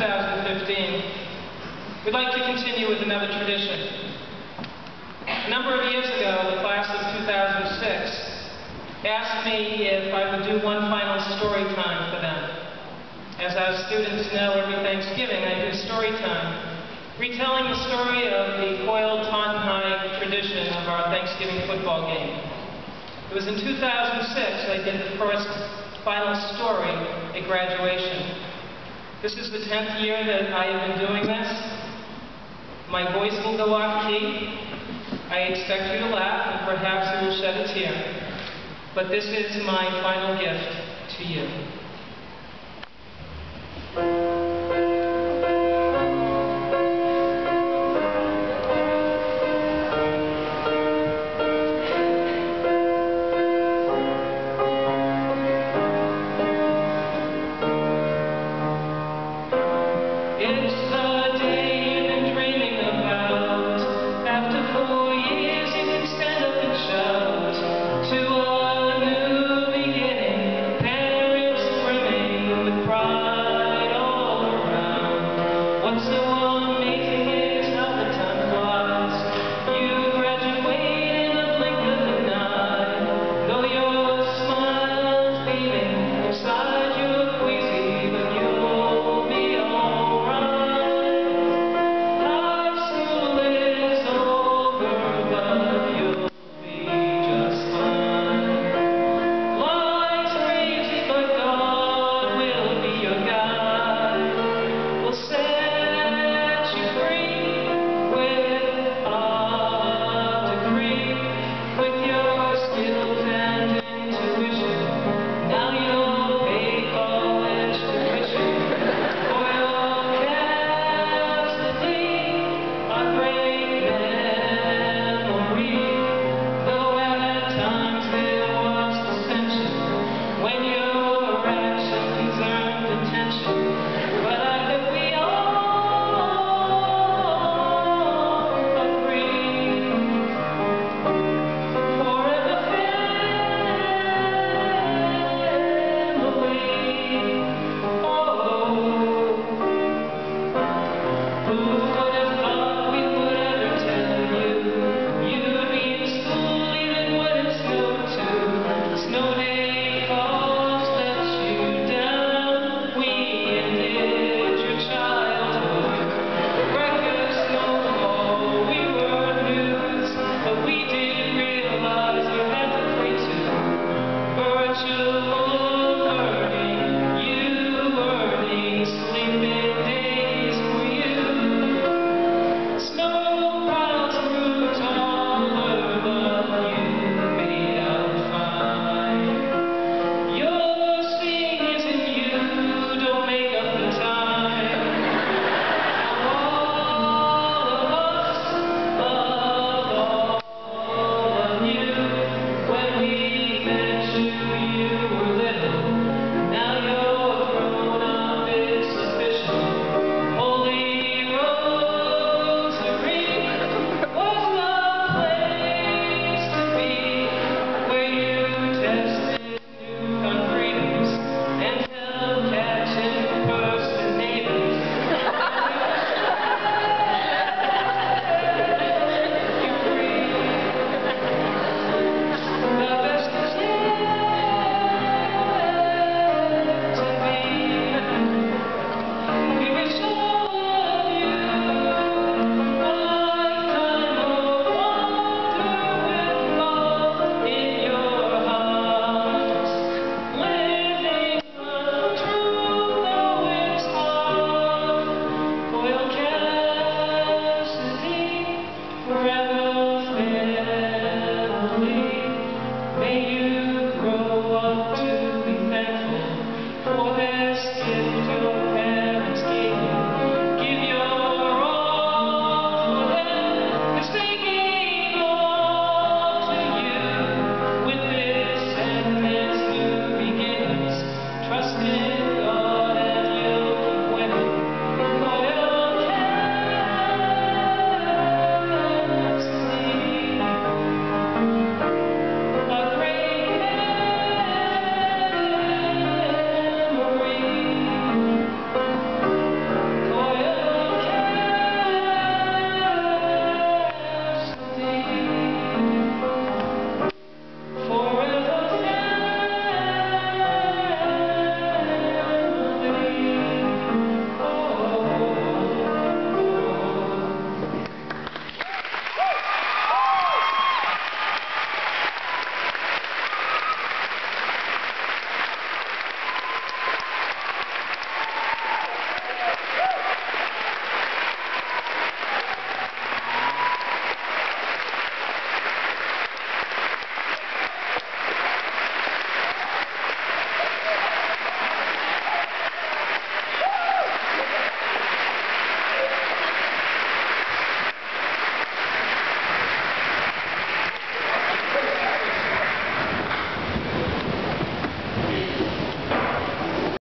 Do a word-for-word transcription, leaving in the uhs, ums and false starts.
thousand fifteen, we'd like to continue with another tradition. A number of years ago, the class of two thousand six asked me if I would do one final story time for them. As our students know, every Thanksgiving I do story time, retelling the story of the Hoyle Taunton High tradition of our Thanksgiving football game. It was in two thousand six I did the first final story at graduation. This is the tenth year that I have been doing this. My voice will go off key. I expect you to laugh, and perhaps you will shed a tear. But this is my final gift to you. It's